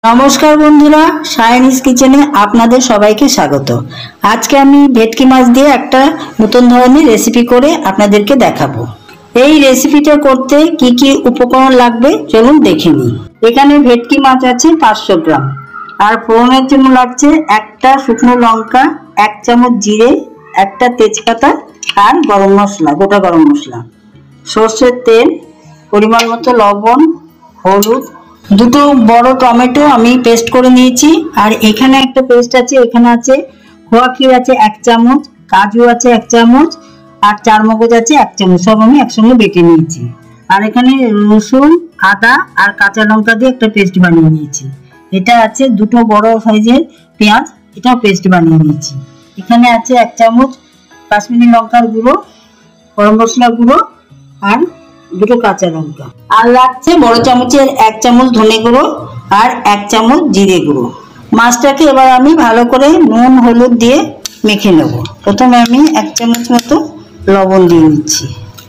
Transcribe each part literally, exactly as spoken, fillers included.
नमस्कार बंधुरा सायनिस किचेने आपनादेर सबाइके स्वागत। आज के आमी भेटकी माछ दिए एक नतून धरनेर रेसिपि करे आपनादेरके देखाबो। এই রেসিপিটা করতে কি কি উপকরণ লাগবে চলুন দেখে নিই। এখানে ভেটকি মাছ আছে পাঁচশো গ্রাম, আর ফোড়নের জন্য লাগছে একটা শুকনো লঙ্কা, এক চামচ জিরে, একটা তেজপাতা আর গরম মশলা, গোটা গরম মশলা, সরষের তেল, পরিমাণ মতো লবণ, হলুদ, দুটো বড় টমেটো আমি পেস্ট করে নিয়েছি। আর এখানে একটা পেস্ট আছে, এখানে আছে খোয়া ক্ষীর আছে এক চামচ, কাজু আছে এক চামচ আর চার মগজ আছে এক চামচ, সব আমি একসঙ্গে বেটে নিয়েছি। আর এখানে রসুন, আদা আর কাঁচা লঙ্কা দিয়ে একটা পেস্ট বানিয়ে নিয়েছি। এটা আছে দুটো বড় সাইজের পেঁয়াজ, এটাও পেস্ট বানিয়ে নিয়েছি। এখানে আছে এক চামচ কাশ্মীরি লঙ্কার গুঁড়ো, গরম মশলা গুঁড়ো আর দুটো কাঁচা লঙ্কা, আর লাগছে বড় চামচের এক চামচ ধনে গুঁড়ো আর এক চামচ জিরে গুঁড়ো। মাছটাকে এবার আমি ভালো করে নুন হলুদ দিয়ে মেখে নেব। প্রথমে আমি এক চামচ মতো লবণ দিয়ে নিচ্ছি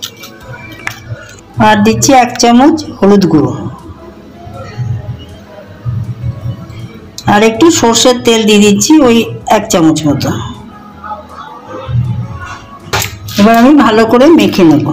আর দিচ্ছি এক চামচ হলুদ গুঁড়ো আর একটু সরষের তেল দিয়ে দিচ্ছি ওই এক চামচ মতো। এবার আমি ভালো করে মেখে নেব।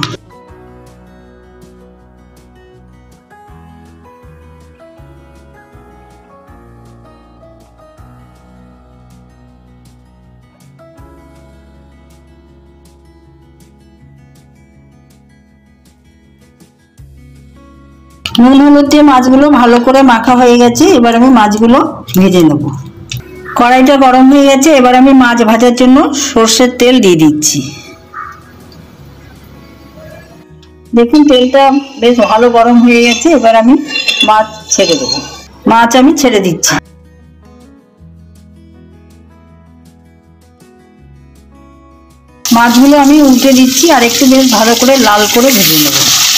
নুন হলুদ দিয়ে মাছগুলো ভালো করে মাখা হয়ে গেছে। এবার আমি মাছগুলো ভেজে নেব। কড়াইটা গরম হয়ে গেছে, এবার আমি মাছ ভাজার জন্য সরষের তেল দিয়ে দিচ্ছি। দেখুন তেলটা বেশ ভালো গরম হয়ে গেছে। এবার আমি মাছ ছেড়ে দেবো। মাছ আমি ছেড়ে দিচ্ছি। মাছগুলো আমি উল্টে দিচ্ছি আর একটু বেশ ভালো করে লাল করে ভেজে নেব।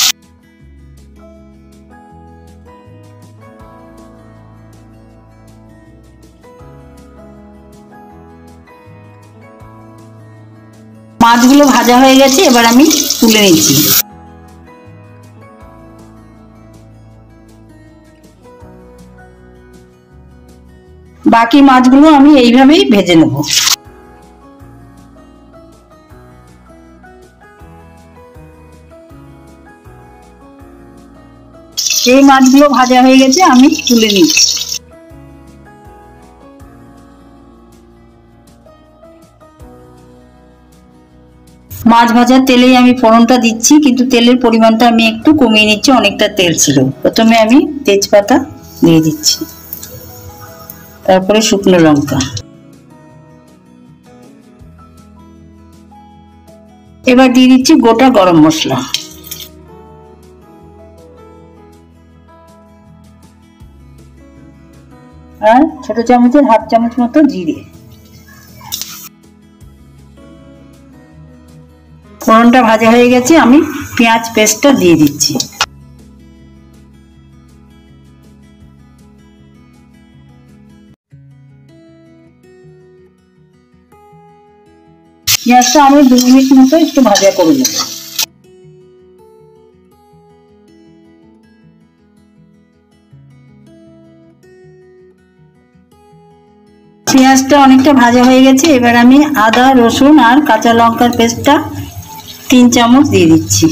মাছগুলো ভাজা হয়ে গেছে, এবার আমি তুলে নিচ্ছি। বাকি মাছগুলো আমি এইভাবেই ভেজে নেব। এই মাছগুলো ভাজা হয়ে গেছে, আমি তুলে নিচ্ছি। মাছ ভাজার তেলেই আমি ফোড়নটা দিচ্ছি, কিন্তু তেলের পরিমাণটা আমি একটু কমিয়ে নিচ্ছি, অনেকটা তেল ছিল। প্রথমে আমি তেজপাতা দিয়ে দিচ্ছি, তারপরে শুকনো লঙ্কা, এবার দিয়ে দিচ্ছি গোটা গরম মশলা, আর ছোট চামচের হাফ চামচ মতো জিরে। ফোড়নটা ভাজা হয়ে গেছে, আমি পেঁয়াজ পেস্টটা দিয়ে দিচ্ছি। পেঁয়াজটা আমি দু মিনিট মতো একটু ভাজা করে নেব। পেঁয়াজটা অনেকটা ভাজা হয়ে গেছে, এবার আমি আদা রসুন আর কাঁচা লঙ্কার পেস্টটা তিন চামচ দিয়ে দিচ্ছি।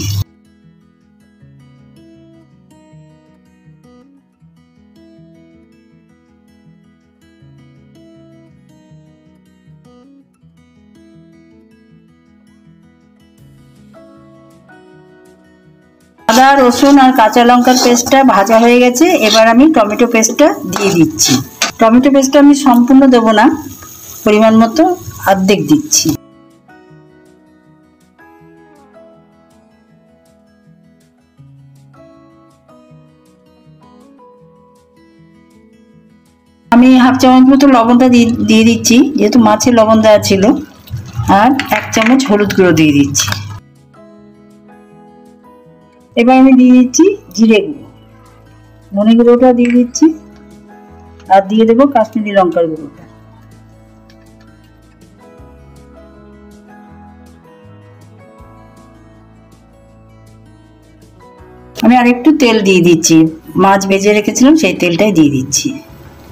আদা রসুন আর কাঁচা লঙ্কার পেস্টটা ভাজা হয়ে গেছে, এবার আমি টমেটো পেস্টটা দিয়ে দিচ্ছি। টমেটো পেস্টটা আমি সম্পূর্ণ দেবো না, পরিমাণ মতো অর্ধেক দিচ্ছি। আমি হাফ চামচ মতো লবণটা দিয়ে দিচ্ছি, যেহেতু মাছে লবণ দেওয়া ছিল, আর এক চামচ হলুদ গুঁড়ো দিয়ে দিচ্ছি। এবার আমি দিয়ে দিচ্ছি জিরে গুঁড়ো, ধনে গুঁড়োটা দিয়ে দিচ্ছি, আর দিয়ে দেবো কাশ্মীরি লঙ্কার গুঁড়োটা। আমি আর একটু তেল দিয়ে দিচ্ছি, মাছ ভেজে রেখেছিলাম সেই তেলটাই দিয়ে দিচ্ছি।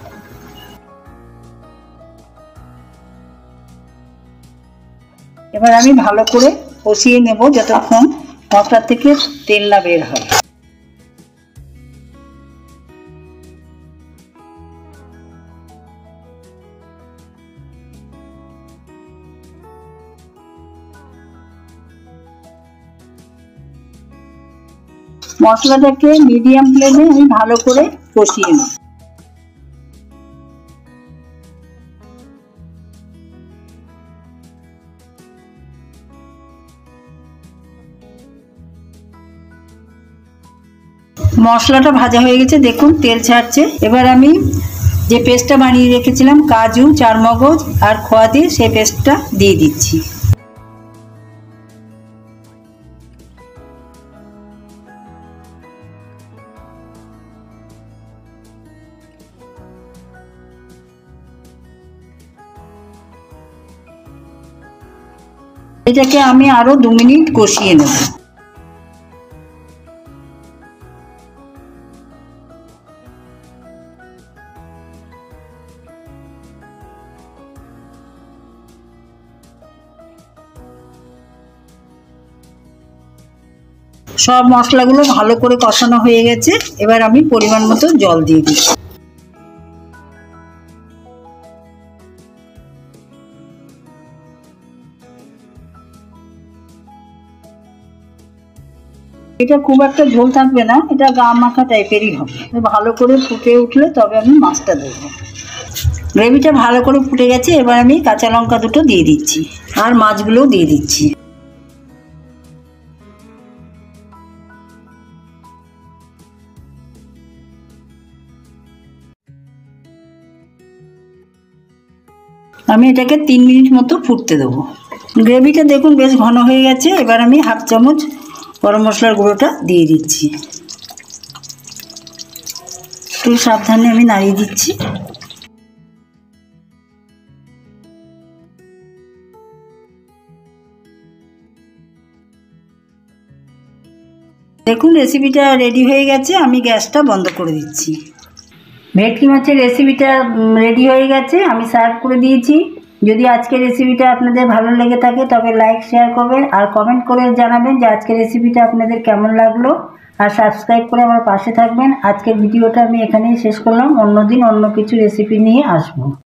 এবার আমি ভালো করে কষিয়ে নেব যতক্ষণ মশলা থেকে তেল না বের হয়। মশলাটাকে মিডিয়াম ফ্লেমে আমি ভালো করে কষিয়ে নেব। মশলাটা ভাজা হয়ে গেছে, দেখুন তেল ছাড়ছে। এবার আমি যে পেস্টটা বানিয়ে রেখেছিলাম কাজু, চারমগজ আর খোয়া দিয়ে সেই পেস্টটা দিয়ে দিচ্ছি। এটাকে আমি আরো দু মিনিট কষিয়ে নেব। সব মশলাগুলো ভালো করে কষানো হয়ে গেছে, এবার আমি পরিমাণ মতো জল দিয়ে দিচ্ছি। এটা খুব একটা ঝোল থাকবে না, এটা গা মাখা টাইপেরই হবে। ভালো করে ফুটে উঠলে তবে আমি মাছটা দেবো। গ্রেভিটা ভালো করে ফুটে গেছে, এবার আমি কাঁচা লঙ্কা দুটো দিয়ে দিচ্ছি আর মাছগুলোও দিয়ে দিচ্ছি। আমি এটাকে তিন মিনিট মতো ফুটতে দেবো। গ্রেভিটা দেখুন বেশ ঘন হয়ে গেছে, এবার আমি হাফ চামচ গরম মশলার গুঁড়োটা দিয়ে দিচ্ছি। একটু সাবধানে আমি নাড়িয়ে দিচ্ছি। দেখুন রেসিপিটা রেডি হয়ে গেছে, আমি গ্যাসটা বন্ধ করে দিচ্ছি। ভেটকি মাছের রেসিপিটা রেডি হয়ে গেছে, আমি সার্ভ করে দিয়েছি। যদি আজকের রেসিপিটা আপনাদের ভালো লেগে থাকে তবে লাইক শেয়ার করবেন আর কমেন্ট করে জানাবেন যে আজকের রেসিপিটা আপনাদের কেমন লাগলো, আর সাবস্ক্রাইব করে আমার পাশে থাকবেন। আজকের ভিডিওটা আমি এখানেই শেষ করলাম, অন্যদিন অন্য কিছু রেসিপি নিয়ে আসবো।